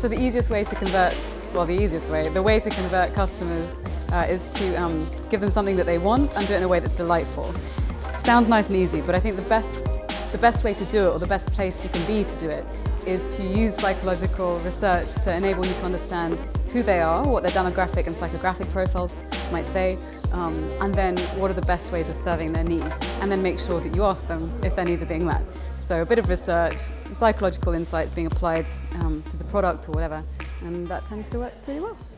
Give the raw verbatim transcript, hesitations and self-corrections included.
So the easiest way to convert, well the easiest way, the way to convert customers uh, is to um, give them something that they want and do it in a way that's delightful. Sounds nice and easy, but I think the best, the best way to do it, or the best place you can be to do it, is to use psychological research to enable you to understand who they are, what their demographic and psychographic profiles might say, um, and then what are the best ways of serving their needs, and then make sure that you ask them if their needs are being met. So a bit of research, psychological insights being applied um, to the product or whatever, and that tends to work pretty well.